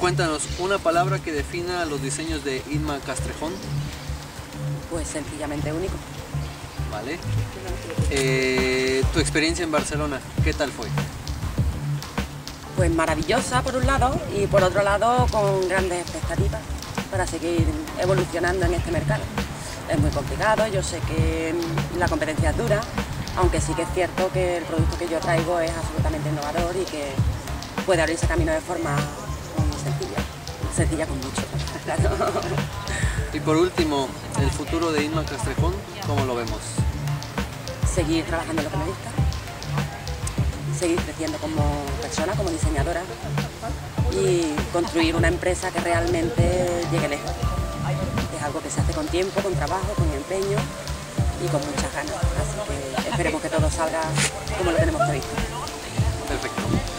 cuéntanos una palabra que defina los diseños de Inma Castrejón. Pues sencillamente único. Vale. Tu experiencia en Barcelona, ¿qué tal fue? Pues maravillosa por un lado y por otro lado con grandes expectativas para seguir evolucionando en este mercado. Es muy complicado, yo sé que la competencia es dura, aunque sí que es cierto que el producto que yo traigo es absolutamente innovador y que puede abrirse camino de forma muy sencilla con mucho. Claro. Y por último, el futuro de Inma Castrejón, ¿cómo lo vemos? Seguir trabajando en lo que me gusta, seguir creciendo como persona, como diseñadora y construir una empresa que realmente llegue lejos. Es algo que se hace con tiempo, con trabajo, con empeño y con muchas ganas. Así que esperemos que todo salga como lo tenemos previsto. Perfecto.